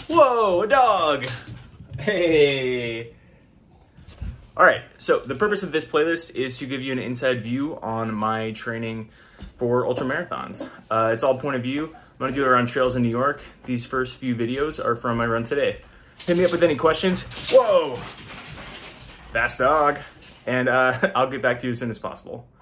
Whoa, a dog. Hey. All right, so the purpose of this playlist is to give you an inside view on my training for ultra marathons. It's all point of view. I'm gonna do it around trails in New York. These first few videos are from my run today. Hit me up with any questions. Whoa, fast dog. And I'll get back to you as soon as possible.